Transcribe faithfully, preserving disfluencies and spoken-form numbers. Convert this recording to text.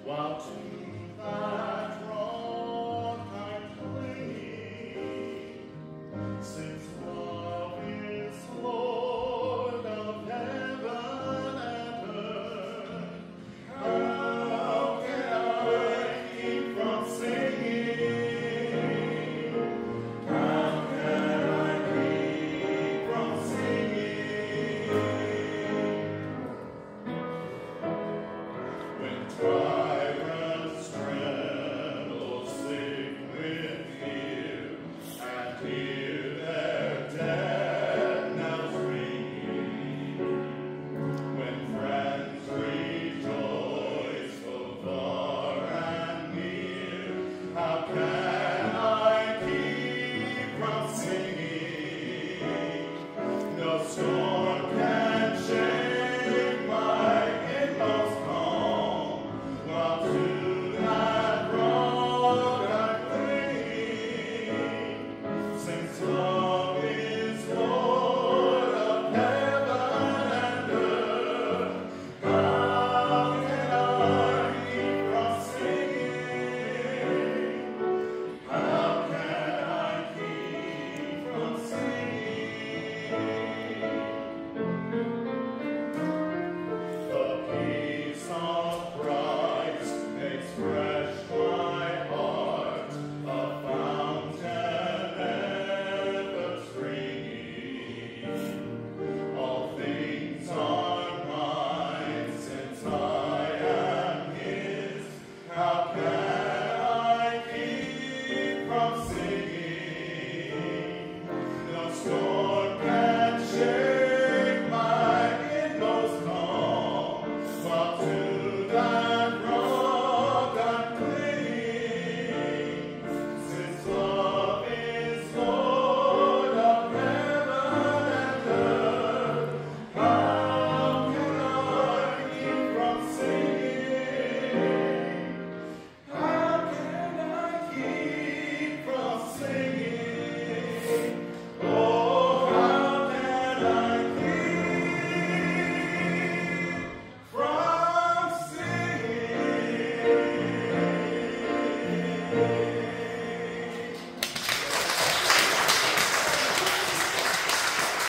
while to that rock I'm clinging, since love is Lord of heaven and earth. How can I keep from singing? How can I keep from singing? When tyrants tremble, sick with fear, and hear their dead knells ringing, when friends rejoice both far and near, how can I keep from singing? No storm can shake my inmost calm, while to that rock I'm clinging, since love is Lord of heaven and earth. How can I keep from singing? How can I keep from singing? The peace of Christ makes fresh my heart, a fountain ever springing. All things are mine since I am His. How can I keep from singing? No storm can shake my inmost calm, while to thy